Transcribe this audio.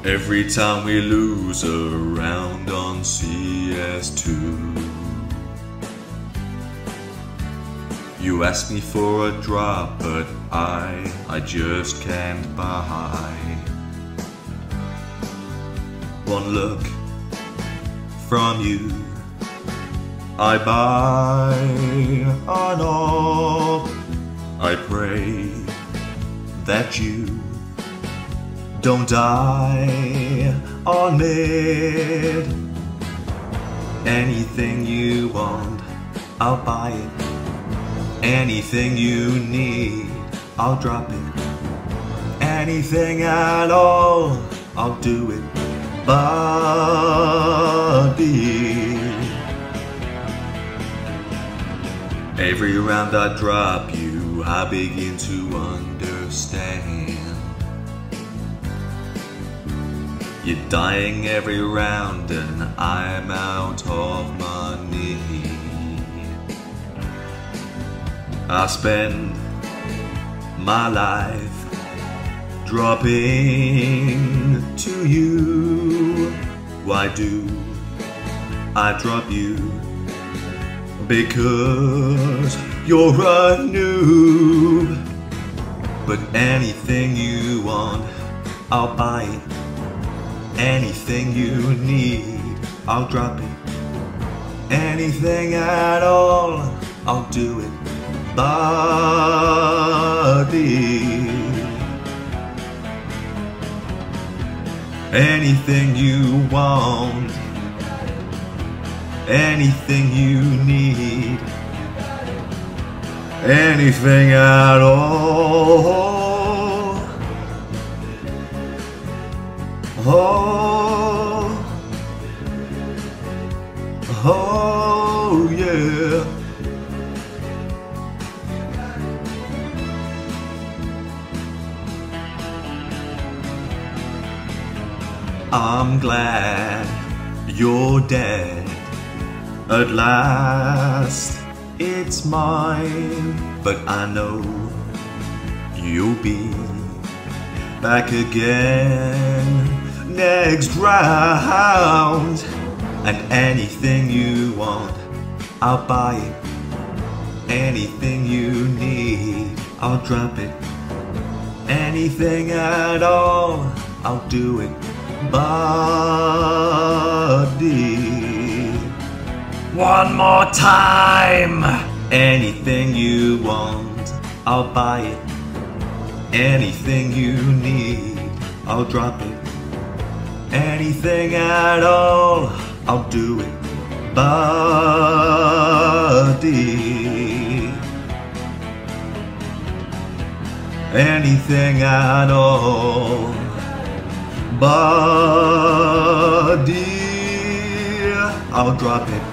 Every time we lose a round on CS2, you ask me for a drop, but I just can't buy. One look from you, I buy an orb. I pray that you don't die on mid. Anything you want, I'll buy it. Anything you need, I'll drop it. Anything at all, I'll do it, buddy. Every round I drop you, I begin to understand. You're dying every round and I'm out of money. I spend my life dropping to you. Why do I drop you? Because you're a noob. But anything you want, I'll buy it. Anything you need, I'll drop it. Anything at all, I'll do it, buddy. Anything you want, anything you need, anything at all. Oh yeah. I'm glad you're dead. At last it's mine. But I know you'll be back again next round. And anything you want, I'll buy it. Anything you need, I'll drop it. Anything at all, I'll do it, buddy. One more time. Anything you want, I'll buy it. Anything you need, I'll drop it. Anything at all, I'll do it, buddy. Anything at all, buddy. I'll drop it.